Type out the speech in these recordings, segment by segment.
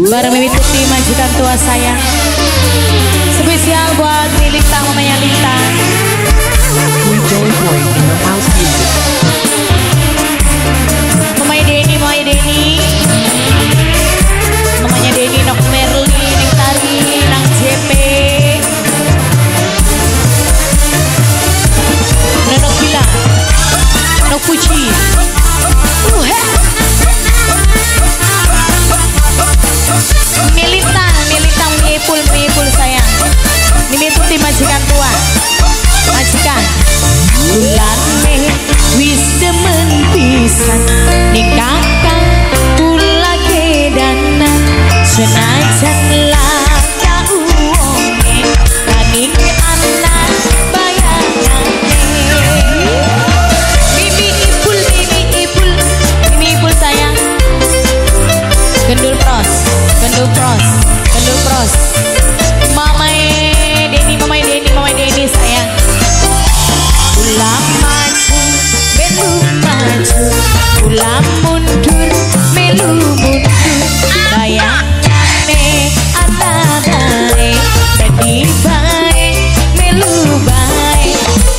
bareng Mimi Tuti majikan tua saya. Spesial buat Lintang, mamanya Lintang. Joy Boy in the house music. Mamanya Denny, mamanya Denny, Nok Merli, Neng Tari, Nang JP, Nok Bila, Nok Puji. Militang, mipul sayang. Mimi Tuti majikan tua, majikan. Bulan Mei wis demen pisan nikah kang kula kedanan senajan laka uwonge kaning anak bayangane. Mimi ipul sayang. Gendul pros. Mamai Denny sayang. Ulam maju, melu maju, ulam mundur, melu mundur. Bayangane anak bae, jadi bae, melu bae.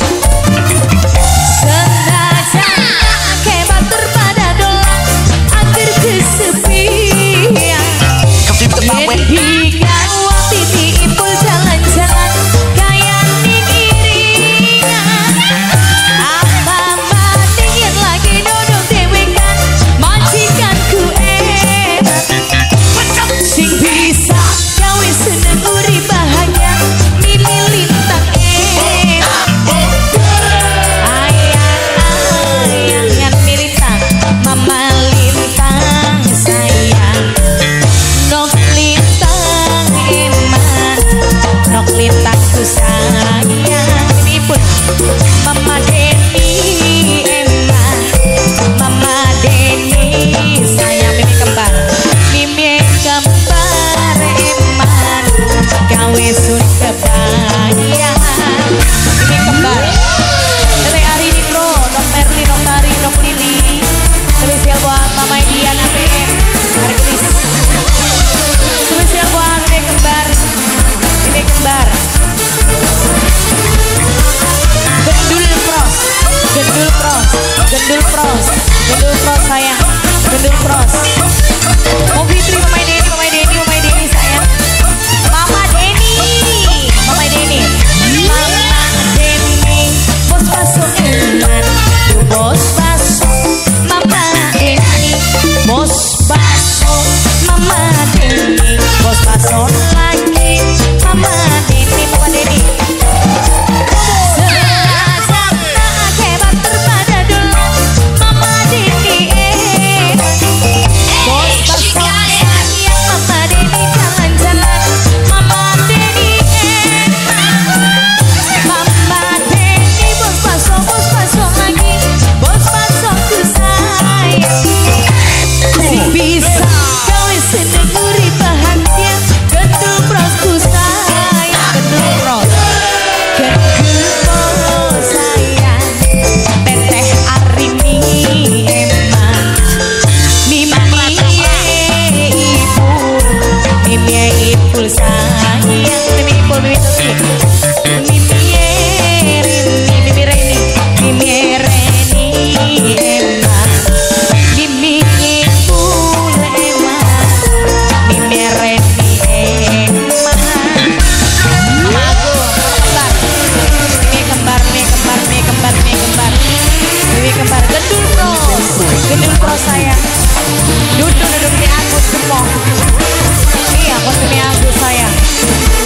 Sengaja kebatur pada doang, agar kesepian. Jadi gawat ini ipul jalan-jalan kayak ning iringan. Apa matiin lagi dodong dewekan majikanku enak. Sing bisa gawe seneng uri bahagia Mimi Lintang enak. Ayang Lintang, mama Lintang sayang. Nok Lintang ku sayang. Ini pun Mama Denny emak, Mama Denny sayang. Mimi kembar emak, gawe sun kebayang. Mimi kembar Tete Ari Nitro, Nok Merli, Nok Tari, Nok Lili. Spesial buat Mama Dian APM Hargelis. Spesial buat Mimi kembar. Gendul pros sayang. Gendul pros. Mau Fitri, Mama Denny sayang. Mama Denny, bos baso eman, bos baso Mama Denny, bos baso Mama Denny, bos baso lagi Mama Denny. Sengaja tak hebat terpada dulu Mama Denny bos baso sayang. Mama Denny jalan-jalan, Mama Denny Mama Denny bos baso lagi, bos baso ku sayang. Sing bisa gawe seneng uri bahagia gendul pros ku sayang. Gendul pros sayang. Teteh Arini emang Mimi ipul sayang. Mimi Tuti, Mimi Reni emang Mimi ipul emang Mimi Reni emang. Mama aku Mimi kembar. Gendul pros sayang. Duduk di Agus semua. Iya, aku Mimi Agus sayang.